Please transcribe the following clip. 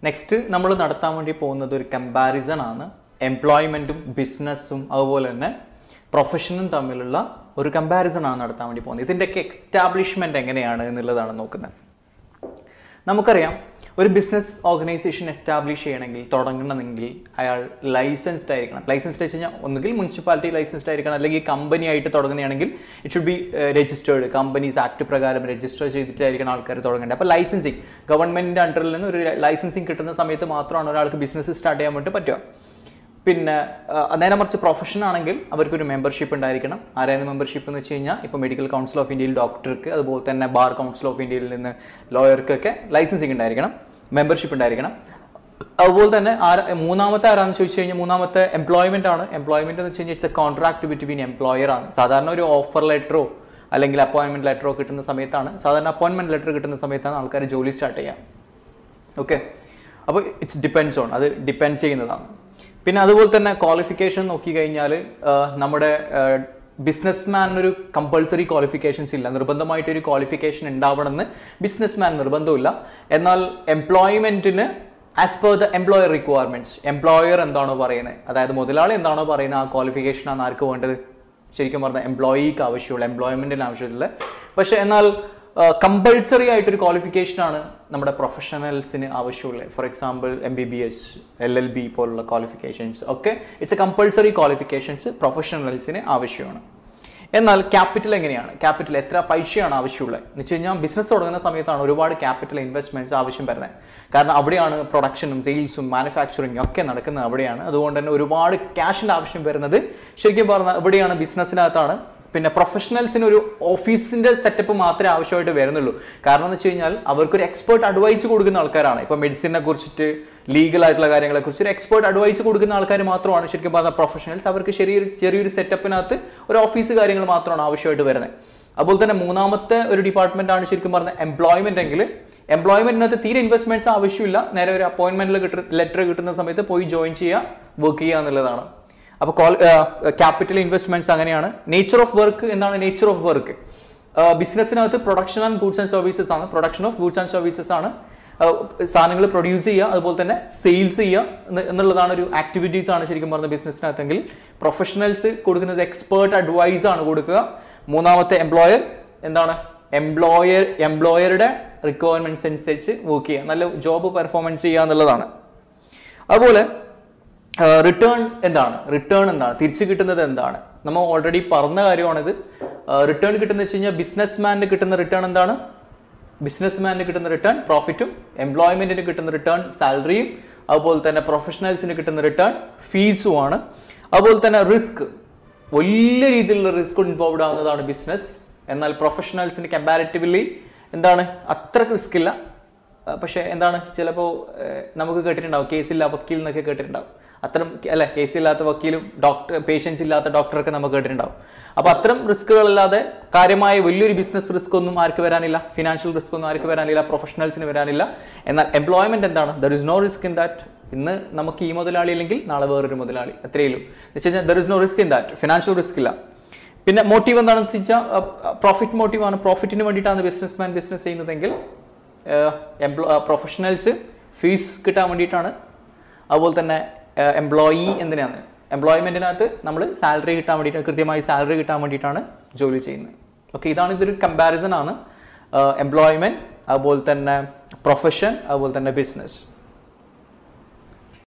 Next നമ്മൾ നടത്താൻ വേണ്ടി പോകുന്നത് ഒരു കമ്പാരിസൺ ആണ്. എംപ്ലോയ്മെൻറ്റും ബിസിനസ്സും അതുപോലെ തന്നെ പ്രൊഫഷനും തമ്മിലുള്ള ഒരു കമ്പാരിസൺ ആണ് നടത്താൻ വേണ്ടി പോകുന്നത്. ഇതിൻ്റെയൊക്കെ എക്സ്റ്റാബ്ലിഷ്മെൻറ്റ് എങ്ങനെയാണ് എന്നുള്ളതാണ് നോക്കുന്നത്. നമുക്കറിയാം, ഒരു ബിസിനസ് ഓർഗനൈസേഷൻ എസ്റ്റാബ്ലിഷ് ചെയ്യണമെങ്കിൽ, തുടങ്ങണമെങ്കിൽ അയാൾ ലൈസൻസ്ഡ് ആയിരിക്കണം. ലൈസൻസ്ഡ് വെച്ച് കഴിഞ്ഞാൽ ഒന്നുകിൽ മുനിസിപ്പാലിറ്റി ലൈസൻസ്ഡ് ആയിരിക്കണം, അല്ലെങ്കിൽ കമ്പനി ആയിട്ട് തുടങ്ങുകയാണെങ്കിൽ it should be registered. Companies act പ്രകാരം രജിസ്റ്റർ ചെയ്തിട്ടായിരിക്കണം ആൾക്കാർ തുടങ്ങേണ്ടത്. അപ്പോൾ ലൈസൻസിങ്, ഗവൺമെൻറ്റിൻ്റെ അണ്ടറിൽ നിന്ന് ഒരു ലൈസൻസിങ് കിട്ടുന്ന സമയത്ത് മാത്രമാണ് ഒരാൾക്ക് ബിസിനസ് സ്റ്റാർട്ട് ചെയ്യാൻ വേണ്ടി പറ്റുക. പിന്നെ നേരെ മറിച്ച് പ്രൊഫഷൻ ആണെങ്കിൽ അവർക്കൊരു മെമ്പർഷിപ്പ് ഉണ്ടായിരിക്കണം. ആരായിരുന്നു മെമ്പർഷിപ്പ് എന്ന് വെച്ച് കഴിഞ്ഞാൽ, ഇപ്പോൾ മെഡിക്കൽ കൗൺസിൽ ഓഫ് ഇന്ത്യയിൽ ഡോക്ടർക്ക്, അതുപോലെ തന്നെ ബാർ കൗൺസിൽ ഓഫ് ഇന്ത്യയിൽ നിന്ന് ലോയർക്കൊക്കെ ലൈസൻസിങ് ഉണ്ടായിരിക്കണം, മെമ്പർഷിപ്പ് ഉണ്ടായിരിക്കണം. അതുപോലെ തന്നെ മൂന്നാമത്തെ ആരാന്ന് ചോദിച്ചു കഴിഞ്ഞാൽ, മൂന്നാമത്തെ എംപ്ലോയ്മെന്റ് ആണ്. എംപ്ലോയ്മെന്റ് എന്ന് വെച്ച് കഴിഞ്ഞാൽ it's a contract between employer ആണ്. സാധാരണ ഒരു ഓഫർ ലെറ്ററോ അല്ലെങ്കിൽ അപ്പോയിൻമെന്റ് ലെറ്ററോ കിട്ടുന്ന സമയത്താണ്, സാധാരണ അപ്പോയിൻമെന്റ് ലെറ്റർ കിട്ടുന്ന സമയത്താണ് ആൾക്കാർ ജോലി സ്റ്റാർട്ട് ചെയ്യുക. ഓക്കെ, അപ്പോൾ ഇറ്റ്സ് ഡിപ്പെൻഡ്സ് ഓൺ, അത് ഡിപ്പെൻഡ്സ് ചെയ്യുന്നതാണ്. പിന്നെ അതുപോലെ തന്നെ ക്വാളിഫിക്കേഷൻ നോക്കിക്കഴിഞ്ഞാൽ, നമ്മുടെ ബിസിനസ്മാനൊരു കമ്പൾസറി ക്വാളിഫിക്കേഷൻസ് ഇല്ല. നിർബന്ധമായിട്ടൊരു ക്വാളിഫിക്കേഷൻ ഉണ്ടാവണമെന്ന് ബിസിനസ്മാൻ നിർബന്ധമില്ല. എന്നാൽ എംപ്ലോയ്മെന്റിന് as per the employer requirements, employer എന്താണോ പറയുന്നത്, അതായത് മുതലാളി എന്താണോ പറയുന്നത്, ആ ക്വാളിഫിക്കേഷനാണ് ആർക്ക് വേണ്ടത്? ശരിക്കും പറഞ്ഞാൽ എംപ്ലോയിക്ക് ആവശ്യമുള്ള, എംപ്ലോയ്മെന്റിന് ആവശ്യമുള്ള. പക്ഷെ എന്നാൽ കമ്പൾസറി ആയിട്ടൊരു ക്വാളിഫിക്കേഷനാണ് നമ്മുടെ പ്രൊഫഷണൽസിന് ആവശ്യമുള്ളത്. ഫോർ എക്സാമ്പിൾ MBBS, LLB പോലുള്ള ക്വാളിഫിക്കേഷൻസ് ഒക്കെ ഇറ്റ്സ് എ കമ്പൾസറി ക്വാളിഫിക്കേഷൻസ് പ്രൊഫഷണൽസിന് ആവശ്യമാണ്. എന്നാൽ ക്യാപിറ്റൽ എങ്ങനെയാണ്? ക്യാപിറ്റൽ എത്ര പൈസയാണ് ആവശ്യമുള്ളത് എന്ന് വെച്ച് കഴിഞ്ഞാൽ, ബിസിനസ് തുടങ്ങുന്ന സമയത്താണ് ഒരുപാട് ക്യാപിറ്റൽ ഇൻവെസ്റ്റ്മെന്റ്സ് ആവശ്യം വരുന്നത്. കാരണം അവിടെയാണ് പ്രൊഡക്ഷനും സെയിൽസും മാനുഫാക്ചറിങ്ങും ഒക്കെ നടക്കുന്നത് അവിടെയാണ്. അതുകൊണ്ട് തന്നെ ഒരുപാട് ക്യാഷിൻ്റെ ആവശ്യം വരുന്നത് ശരിക്കും പറഞ്ഞാൽ ഇവിടെയാണ്, ബിസിനസ്സിനകത്താണ്. പിന്നെ പ്രൊഫഷണൽസിന് ഒരു ഓഫീസിന്റെ സെറ്റപ്പ് മാത്രമേ ആവശ്യമായിട്ട് വരുന്നുള്ളൂ. കാരണം എന്ന് വെച്ച് കഴിഞ്ഞാൽ അവർക്കൊരു എക്സ്പേർട്ട് അഡ്വൈസ് കൊടുക്കുന്ന ആൾക്കാരാണ്. ഇപ്പോൾ മെഡിസിനെ കുറിച്ചിട്ട്, ലീഗൽ ആയിട്ടുള്ള കാര്യങ്ങളെ കുറിച്ച് ഒരു എക്സ്പേർട്ട് അഡ്വൈസ് കൊടുക്കുന്ന ആൾക്കാർ മാത്രമാണ് ശരിക്കും പറഞ്ഞാൽ പ്രൊഫഷണൽസ്. അവർക്ക് ചെറിയൊരു സെറ്റപ്പിനകത്ത് ഒരു ഓഫീസ് കാര്യങ്ങൾ മാത്രമാണ് ആവശ്യമായിട്ട് വരുന്നത്. അതുപോലെ തന്നെ മൂന്നാമത്തെ ഒരു ഡിപ്പാർട്ട്മെന്റ് ആണ് ശരിക്കും പറഞ്ഞാൽ എംപ്ലോയ്മെന്റ് എങ്കിൽ, എംപ്ലോയ്മെന്റിനകത്ത് തീരെ ഇൻവെസ്റ്റ്മെന്റ്സ് ആവശ്യമില്ല. നേരെ ഒരു അപ്പോയിന്റ്മെന്റിൽ ലെറ്റർ കിട്ടുന്ന സമയത്ത് പോയി ജോയിൻ ചെയ്യുക, വർക്ക് ചെയ്യുക എന്നുള്ളതാണ്. അപ്പോൾ ക്യാപിറ്റൽ ഇൻവെസ്റ്റ്മെന്റ്സ് അങ്ങനെയാണ്. നേച്ചർ ഓഫ് വർക്ക്, എന്താണ് നേച്ചർ ഓഫ് വർക്ക്? ബിസിനസ്സിനകത്ത് production and goods and services ആണ്. Production of goods and services ആണ്. സാധനങ്ങൾ പ്രൊഡ്യൂസ് ചെയ്യുക, അതുപോലെ തന്നെ സെയിൽസ് ചെയ്യുക എന്നുള്ളതാണ് ഒരു ആക്ടിവിറ്റീസ് ആണ് ശരിക്കും പറഞ്ഞ ബിസിനസ്സിനകത്തെങ്കിൽ. പ്രൊഫഷണൽസ് കൊടുക്കുന്നത് എക്സ്പേർട്ട് അഡ്വൈസ് ആണ് കൊടുക്കുക. മൂന്നാമത്തെ എംപ്ലോയർ എന്താണ്? എംപ്ലോയറുടെ റിക്വയർമെന്റ്സ് അനുസരിച്ച് വർക്ക് ചെയ്യുക, നല്ല ജോബ് പെർഫോമൻസ് ചെയ്യുക എന്നുള്ളതാണ്. അതുപോലെ റിട്ടേൺ എന്താണ്? തിരിച്ചു കിട്ടുന്നത് എന്താണ്? നമ്മൾ ഓൾറെഡി പറഞ്ഞ കാര്യമാണിത്. റിട്ടേൺ കിട്ടുന്ന വെച്ച് കഴിഞ്ഞാൽ, ബിസിനസ്മാന് കിട്ടുന്ന റിട്ടേൺ എന്താണ്? ബിസിനസ്മാന് കിട്ടുന്ന റിട്ടേൺ പ്രോഫിറ്റും, എംപ്ലോയ്മെന്റിന് കിട്ടുന്ന റിട്ടേൺ സാലറിയും, അതുപോലെ തന്നെ പ്രൊഫഷണൽസിന് കിട്ടുന്ന റിട്ടേൺ ഫീസുമാണ്. അതുപോലെ തന്നെ റിസ്ക്, വലിയ രീതിയിലുള്ള റിസ്ക് ഇൻവോൾവ് ആവുന്നതാണ് ബിസിനസ്. എന്നാൽ പ്രൊഫഷണൽസിന് കമ്പാരിറ്റീവ്ലി എന്താണ്, അത്ര റിസ്ക് ഇല്ല. പക്ഷെ എന്താണ്, ചിലപ്പോൾ നമുക്ക് കേട്ടിട്ടുണ്ടാവും, കേസില്ല വക്കീൽ എന്നൊക്കെ കേട്ടിട്ടുണ്ടാവും. അത്തരം അല്ലെ, കേസില്ലാത്ത വക്കീലും പേഷ്യൻസ് ഇല്ലാത്ത ഡോക്ടറൊക്കെ നമുക്ക് കേട്ടിട്ടുണ്ടാവും. അപ്പൊ അത്തരം റിസ്കുകളല്ലാതെ കാര്യമായ വലിയൊരു ബിസിനസ് റിസ്ക് ഒന്നും ആർക്ക് വരാനില്ല, ഫിനാൻഷ്യൽ റിസ്ക് ഒന്നും ആർക്ക് വരാനില്ല, പ്രൊഫഷണൽസിന് വരാനില്ല. എന്നാൽ എംപ്ലോയ്മെന്റ് എന്താണ്? There is no risk in that. ഇന്ന് നമുക്ക് ഈ മുതലാളി അല്ലെങ്കിൽ നാളെ വേറൊരു മുതലാളി, അത്രയേ ഉള്ളൂ. എന്ന് വെച്ച് കഴിഞ്ഞാൽ there is no risk in that, financial risk ഇല്ല. പിന്നെ മോട്ടീവ് എന്താണെന്ന് വെച്ചാൽ പ്രോഫിറ്റ് മോട്ടീവാണ്. പ്രോഫിറ്റിന് വേണ്ടിയിട്ടാണ് ബിസിനസ്മാൻ ബിസിനസ് ചെയ്യുന്നതെങ്കിൽ, പ്രൊഫഷണൽസ് ഫീസ് കിട്ടാൻ വേണ്ടിയിട്ടാണ്. അതുപോലെ തന്നെ എംപ്ലോയി എന്തിനാണ്? എംപ്ലോയ്മെന്റിനകത്ത് നമ്മൾ സാലറി കിട്ടാൻ വേണ്ടിയിട്ട്, കൃത്യമായി സാലറി കിട്ടാൻ വേണ്ടിയിട്ടാണ് ജോലി ചെയ്യുന്നത്. ഓക്കെ, ഇതൊരു കമ്പാരിസൺ ആണ്. എംപ്ലോയ്മെന്റ്, അതുപോലെ തന്നെ പ്രൊഫഷൻ, അതുപോലെ തന്നെ ബിസിനസ്.